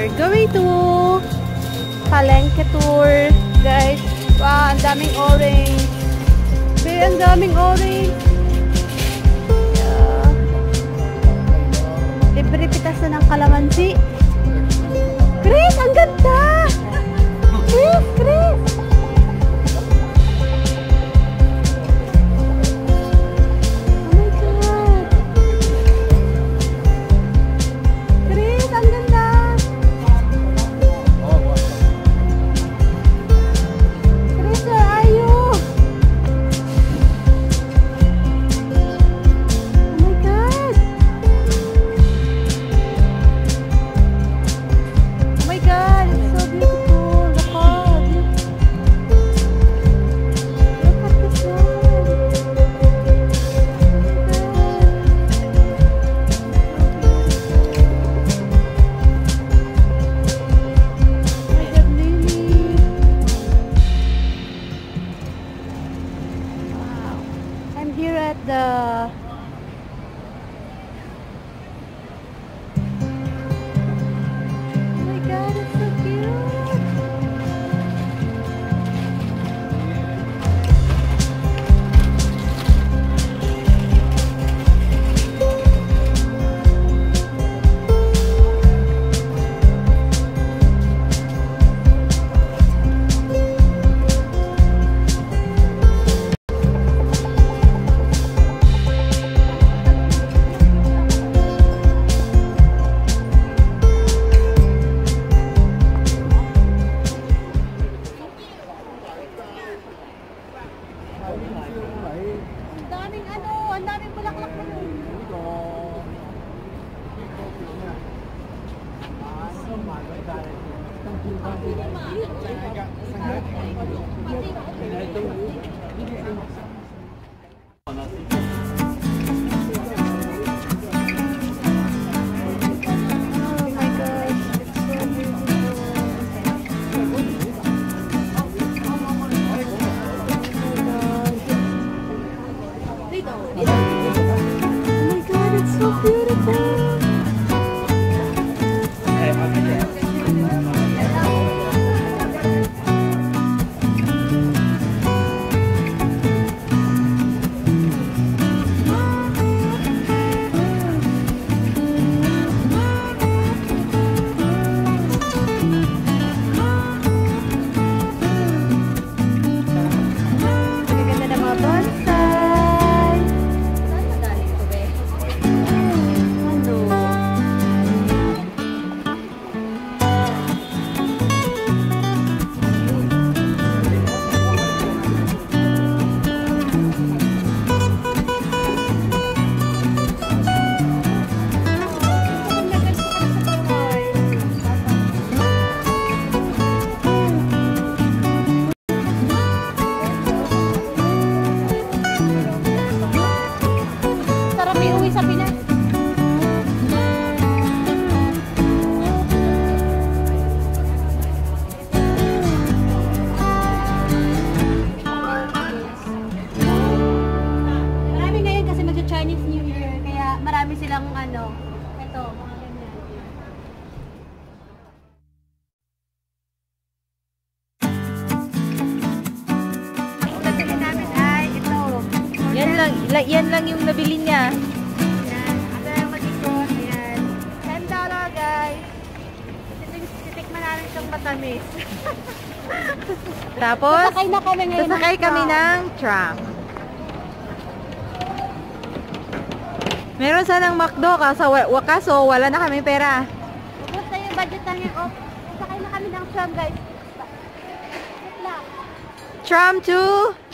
We're going to Palengke tour, guys. Wow, ang daming orange. Babe, ang daming orange. Yeah. Libre pitasan ng kalamansi. Chris, ang ganda! Chris, Chris! Yan lang yung nabili niya. Ayan. Ito yung mag-ikot. Ayan. $10 guys. Titikman namin itong matamis. Tapos, sasakay na kami ngayon. sasakay kami ng tram. Meron sanang McDo kaso wala na kami pera. Ubus na yung budget namin. Sasakay na kami ng tram guys. Tram to